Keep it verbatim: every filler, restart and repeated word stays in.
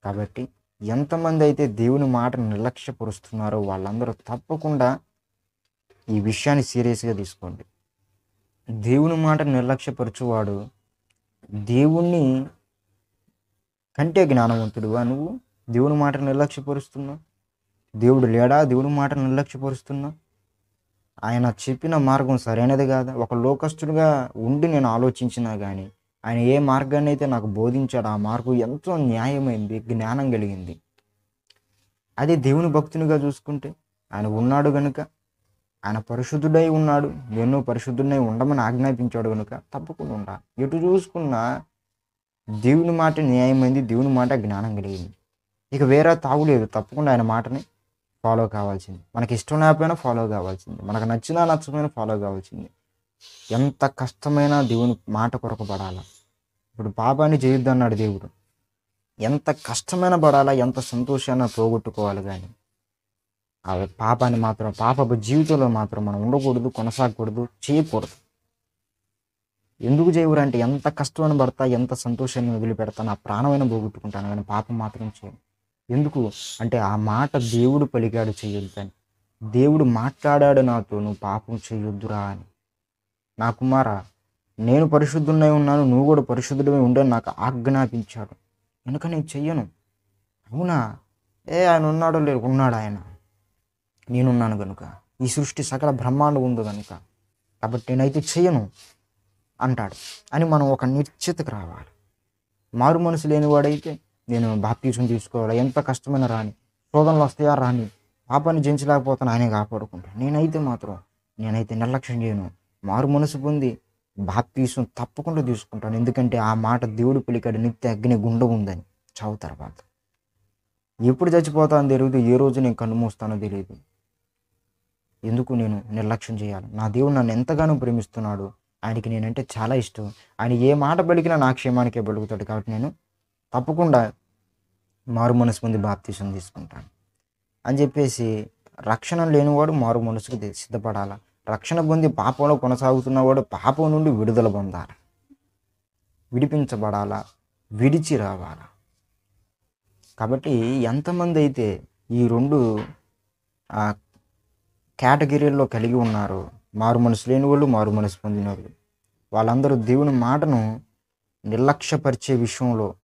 కాబట్టి ఎంతమంది అయితే దేవుని మాటను నిర్లక్ష్యపరుస్తున్నారో వాళ్ళందరూ తప్పకుండా ఈ విషయాన్ని సీరియస్గా తీసుకోండి. దేవుని మాట నిర్లక్ష్యపరచువాడు దేవుణ్ణి కంటే జ్ఞానవంతుడుగా నువ్వు దేవుని మాట నిర్లక్ష్యపరుస్తున్నావు. దేవుడు లేడా? దేవుని మాట నిర్లక్ష్యపరుస్తున్నావు. ఆయన చెప్పిన మార్గం సరైనది కాదా? ఒక లోకస్తుడిగా ఉండి నేను ఆలోచించినా కానీ ఆయన ఏ మార్గాన్ని అయితే నాకు బోధించాడు ఆ మార్గం ఎంతో న్యాయమైంది, జ్ఞానం కలిగింది. అదే దేవుని భక్తునిగా చూసుకుంటే ఆయన ఉన్నాడు కనుక, ఆయన పరిశుద్ధుడై ఉన్నాడు, నేను పరిశుద్ధుడై ఉండమని ఆజ్ఞాపించాడు కనుక తప్పకుండా ఉండాలి. ఎటు చూసుకున్నా దేవుని మాట న్యాయమైంది, దేవుని మాట జ్ఞానం కలిగింది. ఇక వేరే తాగులేదు, తప్పకుండా ఆయన మాటని ఫాలో కావాల్సింది. మనకి ఇష్టం లేకపోయినా ఫాలో కావాల్సింది, మనకు నచ్చినా నచ్చకపోయినా ఫాలో కావాల్సింది. ఎంత కష్టమైనా దేవుని మాట కొరకు పడాలా. ఇప్పుడు పాపాన్ని చేయొద్దు అన్నాడు దేవుడు. ఎంత కష్టమైన పడాలా, ఎంత సంతోషాన్ని పోగొట్టుకోవాలి, కానీ ఆ పాపాన్ని మాత్రం పాపపు జీవితంలో మాత్రం మనం ఉండకూడదు, కొనసాగకూడదు, చేయకూడదు. ఎందుకు చేయరు అంటే ఎంత కష్టమైన పడతా, ఎంత సంతోషాన్ని వదిలిపెడతా, నా ప్రాణమైన పోగొట్టుకుంటాను, కానీ పాపం మాత్రం చేయను. ఎందుకు అంటే ఆ మాట దేవుడు పలికాడు చేయొద్దు అని. దేవుడు మాట్లాడాడు నాతో, నువ్వు పాపం చేయొద్దురా అని. నా కుమారా, నేను పరిశుద్ధుడై ఉన్నాను, నువ్వు కూడా పరిశుద్ధుడై ఉండని నాకు ఆజ్ఞాపించాడు కనుక నేను చెయ్యను. అవునా? ఏ ఆయన ఉన్నాడో లేదు, ఉన్నాడు ఆయన, నేనున్నాను కనుక, ఈ సృష్టి సకల బ్రహ్మాండం ఉంది కనుక, కాబట్టి నేనైతే చెయ్యను అంటాడు అని మనం ఒక నిశ్చితకు రావాలి. మారు మనసు లేనివాడైతే నేను బాప్తిజం తీసుకోవాలి, ఎంత కష్టమైన రాని, శోధనలు వస్తాయా రాని, పాపాన్ని జయించలేకపోతాను, ఆయనే కాపాడుకుంటాను. నేనైతే మాత్రం నేనైతే నిర్లక్ష్యం చేయను. మారు మనసు పొంది బాప్తిజం తప్పకుండా తీసుకుంటాను. ఎందుకంటే ఆ మాట దేవుడు పలికాడు, నిత్య అగ్ని గుండం ఉందని. చావు తర్వాత ఎప్పుడు చచ్చిపోతానో తెలియదు, ఏ రోజు నేను కన్ను మూస్తానో తెలియదు. ఎందుకు నేను నిర్లక్ష్యం చేయాలి? నా దేవుడు నన్ను ఎంతగానో ప్రేమిస్తున్నాడు, ఆయనకి నేనంటే చాలా ఇష్టం, ఆయన ఏ మాట పలికినా నా క్షేమానికే పలుకుతాడు. కాబట్టి నేను తప్పకుండా మారు మనసు పొంది బాప్తిజం తీసుకుంటాను అని చెప్పేసి, రక్షణ లేనివాడు మారు మనసుకు సిద్ధపడాలా. రక్షణ పొంది పాపంలో కొనసాగుతున్నవాడు పాపం నుండి విడుదల పొందాలి, విడిపించబడాలా, విడిచి రావాలా. కాబట్టి ఎంతమంది అయితే ఈ రెండు కేటగిరీల్లో కలిగి ఉన్నారు, మారు మనసు లేని వాళ్ళు, మారు మనసు పొందిన వాళ్ళు, వాళ్ళందరూ దేవుని మాటను నిర్లక్ష్యపరిచే విషయంలో